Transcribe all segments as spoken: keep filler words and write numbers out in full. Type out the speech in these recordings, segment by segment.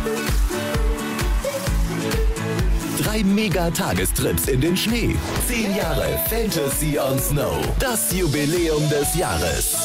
Drei Mega-Tagestrips in den Schnee. Zehn Jahre Fantasy on Snow. Das Jubiläum des Jahres.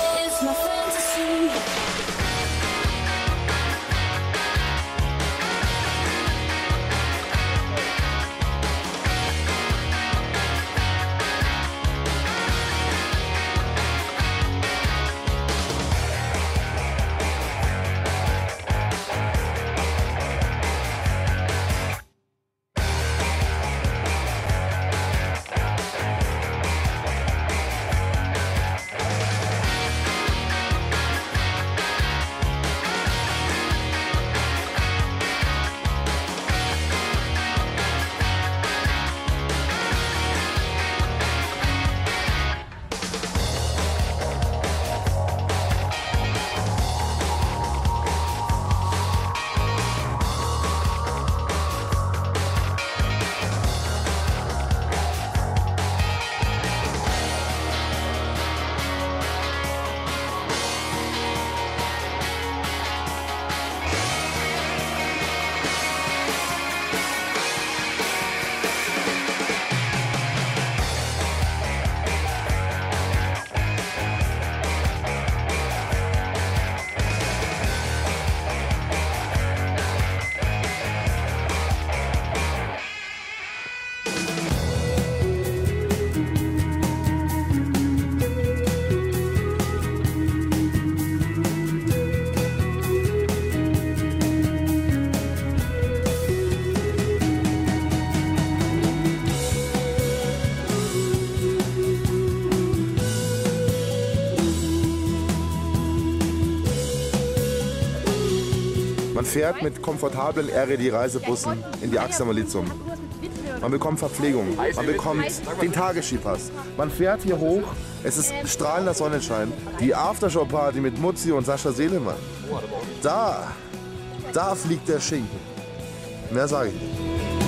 Man fährt mit komfortablen R E D-Reisebussen in die Axamalizum. Man bekommt Verpflegung, man bekommt den Tagesskipass. Man fährt hier hoch, es ist strahlender Sonnenschein. Die Aftershow-Party mit Mutzi und Sascha Selemann. Da, da fliegt der Schinken. Mehr sage ich nicht.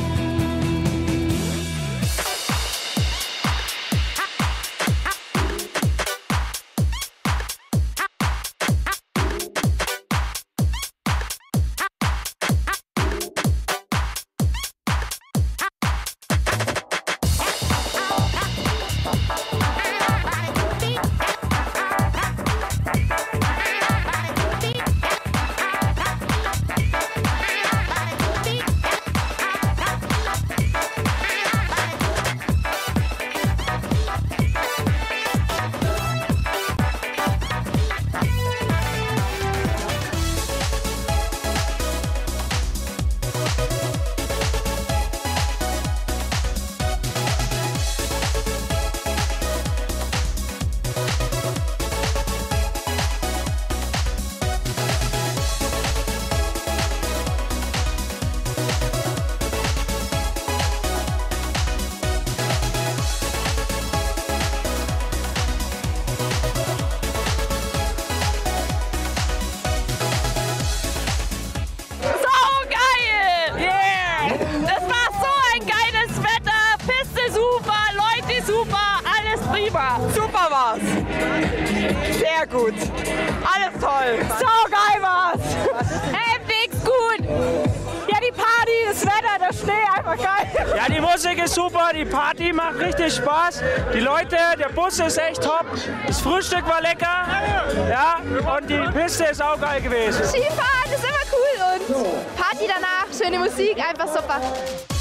Super war's. Sehr gut. Alles toll. So geil war's. Heftig gut. Ja, die Party, das Wetter, der Schnee, einfach geil. Ja, die Musik ist super, die Party macht richtig Spaß. Die Leute, der Bus ist echt top. Das Frühstück war lecker. Ja, und die Piste ist auch geil gewesen. Skifahren ist immer cool und Party danach, schöne Musik, einfach super.